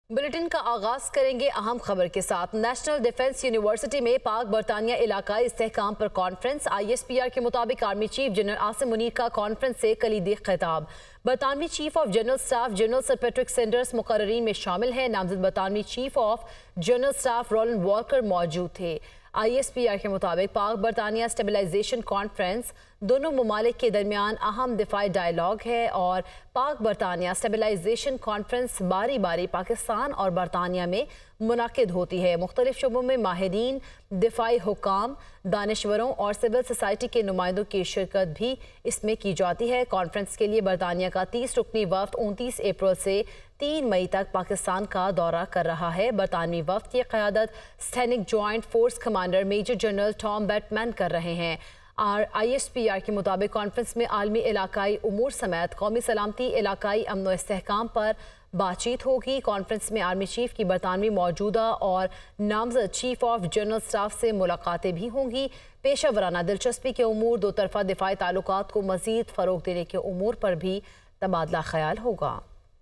Bulletin का आगाज करेंगे अहम खबर के साथ। नेशनल डिफेंस यूनिवर्सिटी में पाक बरतानिया इलाकाई इस्तेहकाम पर कॉन्फ्रेंस। ISPR के मुताबिक army chief general Asim Munir का कॉन्फ्रेंस से कलीदी खिताब। बरतानवी chief of general staff general sir Patrick Sanders मुकर्ररीन में शामिल हैं। नामजद बरतानवी chief of general staff Roland Walker मौजूद थे। ISPR के मुताबिक पाक बरतानिया स्टेबलाइजेशन कॉन्फ्रेंस दोनों ममालिक के दरमियान अहम दिफाई डायलॉग है और पाक बरतानिया स्टेबलाइजेशन कॉन्फ्रेंस बारी बारी पाकिस्तान और बरतानिया में मुनाकिद होती है। मुख्तलिफ शोबों में माहिरीन, दिफाई हुकाम, दानिश्वरों और सिविल सोसाइटी के नुमाइंदों की शिरकत भी इसमें की जाती है। कॉन्फ्रेंस के लिए बरतानिया का 30 रुकनी वफ्द 29 अप्रैल से 3 मई तक पाकिस्तान का दौरा कर रहा है। बरतानवी वफ्द की क़यादत सैनिक joint force commander major general Tom Bateman कर रहे हैं। और ISPR के मुताबिक कॉन्फ्रेंस में आलमी इलाकाई उमूर समेत कौमी सलामती, इलाकाई अमन व इस्तेहकाम पर बातचीत होगी। कॉन्फ्रेंस में आर्मी चीफ की बरतानवी मौजूदा और नामजद चीफ ऑफ जनरल स्टाफ से मुलाकातें भी होंगी। पेशा वराना दिलचस्पी के उमूर, दो तरफा दिफाई ताल्लुकात को मजीद फ़रोग देने के उमूर पर भी तबादला ख्याल होगा।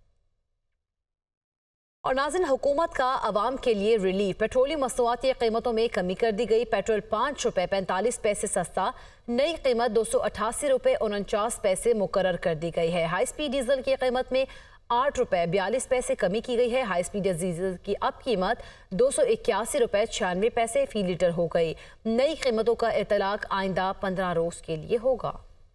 और नाज़रीन, हुकूमत का अवाम के लिए रिलीफ। पेट्रोलियम मसनूआत की कीमतों में कमी कर दी गई। पेट्रोल 5 रुपये 45 पैसे सस्ता, नई कीमत 288 रुपये 49 पैसे मुकर्रर कर दी गई है। हाई स्पीड डीजल की कीमत में 8 रुपये 42 पैसे कमी की गई है। हाई स्पीड डीजल की अब कीमत 281 रुपये 96 पैसे फी लीटर हो गई। नई कीमतों का इतलाक आइंदा 15 रोज़ के लिए होगा।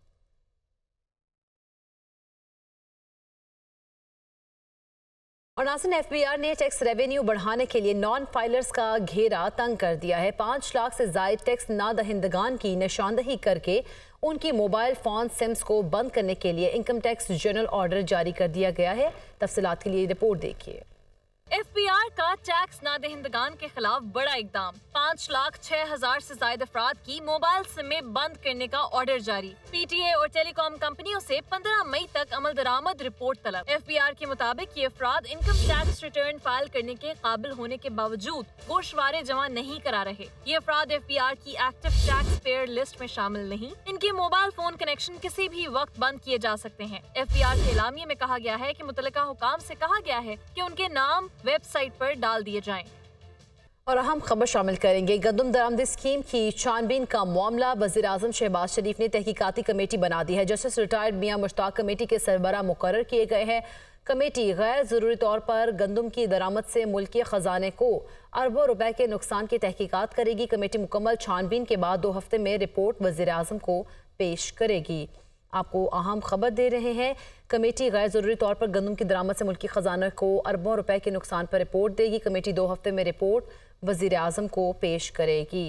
और नाज़रीन, FBR ने टैक्स रेवेन्यू बढ़ाने के लिए नॉन फाइलर्स का घेरा तंग कर दिया है। 5 लाख से जायद टैक्स नादहिंदगान की निशानदही करके उनकी मोबाइल फ़ोन सिम्स को बंद करने के लिए इनकम टैक्स जनरल ऑर्डर जारी कर दिया गया है। तफसीलात के लिए रिपोर्ट देखिए। FBR का टैक्स नादहिंदगान के खिलाफ बड़ा इकदाम। 5,06,000 से ज्यादा अफराद की मोबाइल सिमें बंद करने का ऑर्डर जारी। PTA और टेलीकॉम कंपनियों से 15 मई तक अमल दरामद रिपोर्ट तलब। FBR के मुताबिक ये अफराद इनकम टैक्स रिटर्न फाइल करने के काबिल होने के बावजूद गोशवारे जमा नहीं करा रहे। ये अफराद FBR की एक्टिव टैक्स पेयर लिस्ट में शामिल नहीं। इनके मोबाइल फोन कनेक्शन किसी भी वक्त बंद किए जा सकते हैं। FBR के एलामिये में कहा गया है कि मुतल्लिका हुकाम से कहा गया है कि उनके नाम वेबसाइट पर डाल दिए जाएं। और अहम खबर शामिल करेंगे। गंदम दरामदी स्कीम की छानबीन का मामला। वज़ीर आज़म शहबाज शरीफ ने तहकीकाती कमेटी बना दी है। Justice retired Mian Mushtaq committee के सरबराह मुकर्रर किए गए हैं। कमेटी गैर ज़रूरी तौर पर गंदम की दरामद से मुल्की ख़जाने को अरबों रुपए के नुकसान की तहकीकात करेगी। कमेटी मुकम्मल छानबीन के बाद 2 हफ्ते में रिपोर्ट वज़ीर आज़म को पेश करेगी। आपको अहम खबर दे रहे हैं। कमेटी गैर ज़रूरी तौर पर गंदम की दरामद से मुल्की ख़जाने को अरबों रुपए के नुकसान पर रिपोर्ट देगी। कमेटी 2 हफ्ते में रिपोर्ट वज़ीर आज़म को पेश करेगी।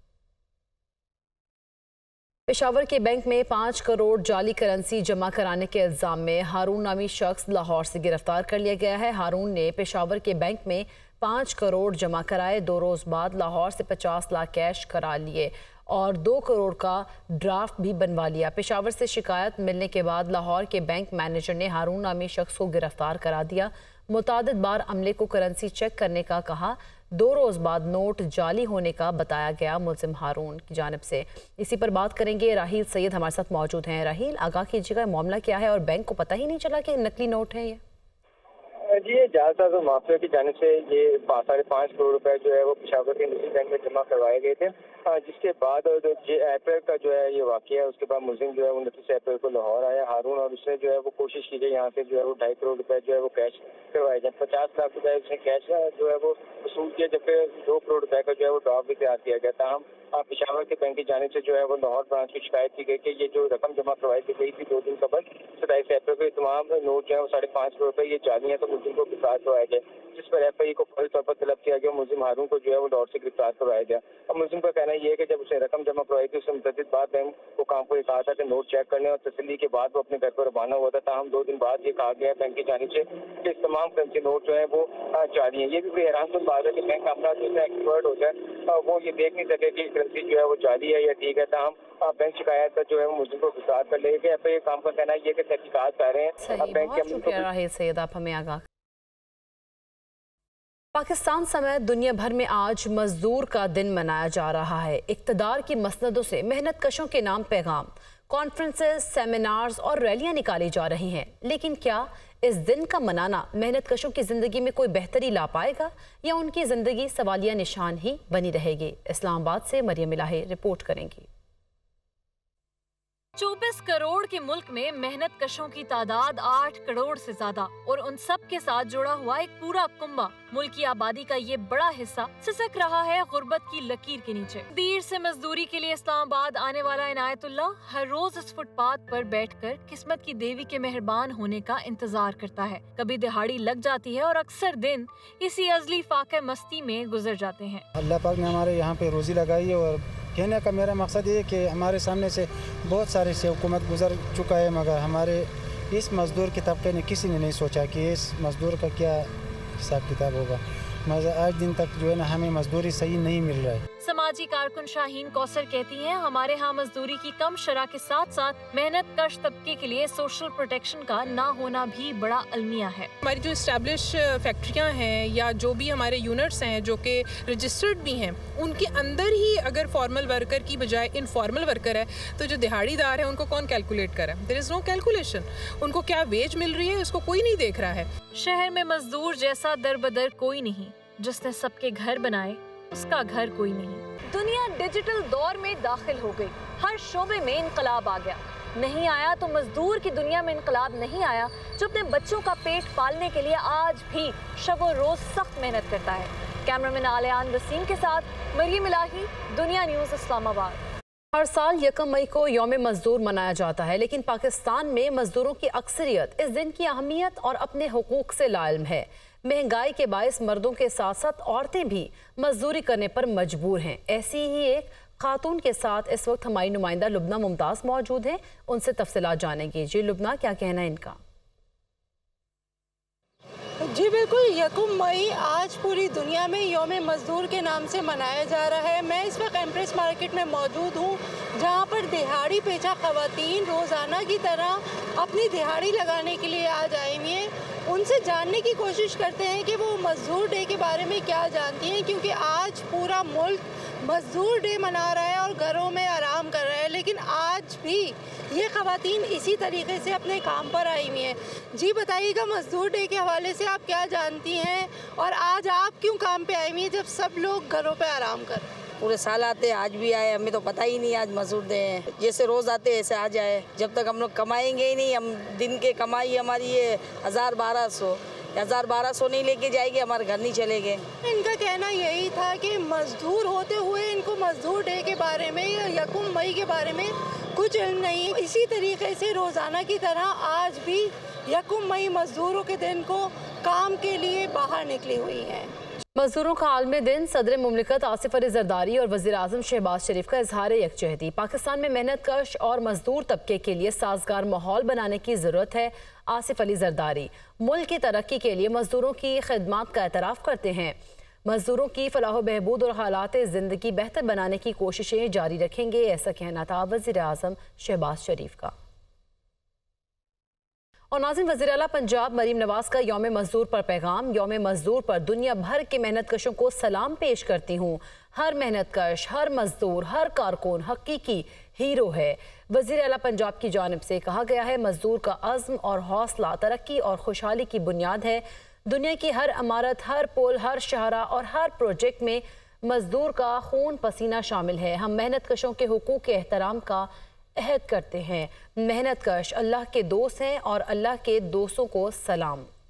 पेशावर के बैंक में 5 करोड़ जाली करेंसी जमा कराने के इल्ज़ाम में हारून नामी शख्स लाहौर से गिरफ्तार कर लिया गया है। हारून ने पेशावर के बैंक में 5 करोड़ जमा कराए। 2 रोज़ बाद लाहौर से 50 लाख कैश करा लिए और 2 करोड़ का ड्राफ्ट भी बनवा लिया। पेशावर से शिकायत मिलने के बाद लाहौर के बैंक मैनेजर ने हारून नामी शख्स को गिरफ्तार करा दिया। मुतादिद बार अमले को करेंसी चेक करने का कहा। 2 रोज़ बाद नोट जाली होने का बताया गया मुलजिम हारून की जानिब से। इसी पर बात करेंगे। राहील सैयद हमारे साथ मौजूद हैं। राहील, आगाह कीजिएगा, मामला क्या है और बैंक को पता ही नहीं चला कि नकली नोट है ये? जी, जालसाज और माफिया की जानिब से ये 5.5 करोड़ रुपए जो है वो पेशावर के निजी बैंक में जमा करवाए गए थे। जिसके बाद अप्रैल का जो है ये वाकया है। उसके बाद मुलजिम जो है 29 अप्रैल को लाहौर आया हारून और उसने जो है वो कोशिश की गई यहाँ से जो है वो 2.5 करोड़ रुपए जो है वो कैश करवाए जाए। 50 लाख रुपए उसने कैश जो है वो वसूल किया, जबकि 2 करोड़ रुपए का जो है वो ड्राफ्ट भी तैयार किया गया था। हम पेशावर के बैंक की जानिब से जो है वो लाहौर ब्रांच की शिकायत की गई कि ये जो रकम जमा करवाई गई थी 2 दिन कबल 27 अप्रैल को तमाम नोट जो है वो 5.5 करोड़ रुपए ये जाली है, तो मुलजिम को गिरफ्तार करवाया गया, जिस पर FIA को फौरी तौर पर तलब किया गया। मुलजिम हारून को जो है वो लाहौर से गिरफ्तार करवाया गया। अब मुलजिम का कहना यह है कि जब उसने रकम जमा करवाई थी उसने मुतअद्दिद बार बैंक को काम को कहा था कि नोट चेक करने और तसल्ली के बाद वो अपने घर पर रवाना हुआ था। ताहम 2 दिन बाद ये कहा गया बैंक की जानिब से कि इस तमाम करेंसी नोट जो है वो जाली है। ये भी कोई हैरानकुन बात है कि बैंक अपना जो है एक्सपर्ट होता है वो ये देख नहीं सके कि करेंसी जो है वो जाली है या ठीक है। ताहम बैंक शिकायत पर जो है वो मुलजिम को गिरफ्तार कर लेगा। FIA काम का कहना है कि तहकीकात कर रहे हैं। बैंक के राहील सैयद, आप हमें आगाह। पाकिस्तान समेत दुनिया भर में आज मजदूर का दिन मनाया जा रहा है। इक़्तिदार की मसनदों से मेहनत कशों के नाम पैगाम, कॉन्फ्रेंसेस, सेमिनार्स और रैलियां निकाली जा रही हैं। लेकिन क्या इस दिन का मनाना मेहनत कशों की जिंदगी में कोई बेहतरी ला पाएगा या उनकी जिंदगी सवालिया निशान ही बनी रहेगी? इस्लामाबाद से मरियम इलाही रिपोर्ट करेंगी। 24 करोड़ के मुल्क में मेहनत कशों की तादाद 8 करोड़ से ज्यादा और उन सब के साथ जुड़ा हुआ एक पूरा कुंबा। मुल्क की आबादी का ये बड़ा हिस्सा सिसक रहा है गुर्बत की लकीर के नीचे। देर से मजदूरी के लिए इस्लामाबाद आने वाला इनायतुल्लाह हर रोज इस फुटपाथ पर बैठकर किस्मत की देवी के मेहरबान होने का इंतजार करता है। कभी दिहाड़ी लग जाती है और अक्सर दिन इसी अजली फाके मस्ती में गुजर जाते हैं। अल्लाह पाक ने हमारे यहाँ पे रोजी लगाई है और कहने का मेरा मकसद ये है कि हमारे सामने से बहुत सारे से हुकूमत गुजर चुका है, मगर हमारे इस मज़दूर के तबके ने किसी ने नहीं सोचा कि इस मज़दूर का क्या हिसाब किताब होगा। मगर आज दिन तक जो है ना हमें मजदूरी सही नहीं मिल रहा है। समाजी कारकुन शाहीन कौसर कहती हैं, हमारे यहाँ मजदूरी की कम शरह के साथ साथ मेहनत कश तबके के लिए सोशल प्रोटेक्शन का ना होना भी बड़ा अलमिया है। हमारी जो इस्टेब्लिश फैक्ट्रियाँ हैं या जो भी हमारे यूनिट्स हैं जो कि रजिस्टर्ड भी हैं, उनके अंदर ही अगर फॉर्मल वर्कर की बजाय इनफॉर्मल वर्कर है तो जो दिहाड़ीदार है उनको कौन कैलकुलेट करे? There is no calculation. उनको क्या वेज मिल रही है इसको कोई नहीं देख रहा है। शहर में मजदूर जैसा दर बदर कोई नहीं, जिसने सबके घर बनाए उसका घर कोई नहीं। दुनिया डिजिटल दौर में दाखिल हो गई, हर शोबे में इनकलाब आ गया। नहीं आया तो मजदूर की दुनिया में इनकलाब नहीं आया जो अपने बच्चों का पेट पालने के लिए आज भी शब और रोज सख्त मेहनत करता है। कैमरामैन आलियान वसीम के साथ मरियम इलाही, दुनिया न्यूज़, इस्लामाबाद। हर साल 1 मई को यौम मजदूर मनाया जाता है, लेकिन पाकिस्तान में मजदूरों की अक्सरियत इस दिन की अहमियत और अपने हुकूक से लाइल्म है। महंगाई के बायस मर्दों के साथ साथ औरतें भी मजदूरी करने पर मजबूर हैं। ऐसी ही एक खातून के साथ इस वक्त हमारी नुमाइंदा लुबना मुमताज़ मौजूद हैं, उनसे तफसीलात जानेंगे। जी लुबना, क्या कहना है इनका? जी बिल्कुल, 1 मई आज पूरी दुनिया में यौम मज़दूर के नाम से मनाया जा रहा है। मैं इस वक्त एम्प्रेस मार्केट में मौजूद हूँ, जहाँ पर दिहाड़ी पेशा ख़वातीन रोज़ाना की तरह अपनी दिहाड़ी लगाने के लिए आज आई हुई हैं। उनसे जानने की कोशिश करते हैं कि वो मज़दूर डे के बारे में क्या जानती हैं, क्योंकि आज पूरा मुल्क मज़दूर डे मना रहा है और घरों में आराम कर रहा है, लेकिन आज भी ये ख़वातीन इसी तरीके से अपने काम पर आई हुई हैं। जी बताइएगा, मज़दूर डे के हवाले से आप क्या जानती हैं और आज आप क्यों काम पे आई हुई हैं जब सब लोग घरों पे आराम कर? पूरे साल आते हैं, आज भी आए, हमें तो पता ही नहीं आज मजदूर डे है। जैसे रोज़ आते ऐसे आ जाए। जब तक हम लोग कमाएंगे ही नहीं, हम दिन के कमाई हमारी ये 1000-1200 नहीं लेके जाएगी, हमारे घर नहीं चलेंगे। इनका कहना यही था कि मजदूर होते हुए इनको मजदूर डे के बारे में या 1 मई के बारे में कुछ इल्म नहीं। इसी तरीके से रोज़ाना की तरह आज भी 1 मई मजदूरों के दिन को काम के लिए बाहर निकली हुई हैं। मजदूरों का आलमी दिन, सदर मुमलिकत आसिफ अली जरदारी और वज़ीर आज़म शहबाज शरीफ का इजहार यकजहती। पाकिस्तान में मेहनत कश और मजदूर तबके के लिए साजगार माहौल बनाने की ज़रूरत है। आसिफ अली जरदारी मुल्क की तरक्की के लिए मजदूरों की खिदमत का एतराफ़ करते हैं। मजदूरों की फलाह बहबूद और हालात ज़िंदगी बेहतर बनाने की कोशिशें जारी रखेंगे, ऐसा कहना था वज़ीर आज़म शहबाज शरीफ का। और नाज़रीन, वज़ीर आला पंजाब मरीम नवाज का यौम मजदूर पर पैगाम। यौम मजदूर पर दुनिया भर के मेहनत कशों को सलाम पेश करती हूँ। हर मेहनत कश, हर मजदूर, हर कारकुन हकीकी हीरो है। वज़ीर आला पंजाब की जानिब से कहा गया है, मजदूर का अज़्म और हौसला तरक्की और खुशहाली की बुनियाद है। दुनिया की हर इमारत, हर पुल, हर शहरा और हर प्रोजेक्ट में मजदूर का खून पसीना शामिल है। हम मेहनत कशों के हुकूक के एहतराम का अहद करते हैं। मेहनत कश अल्लाह के दोस्त हैं और अल्लाह के दोस्तों को सलाम।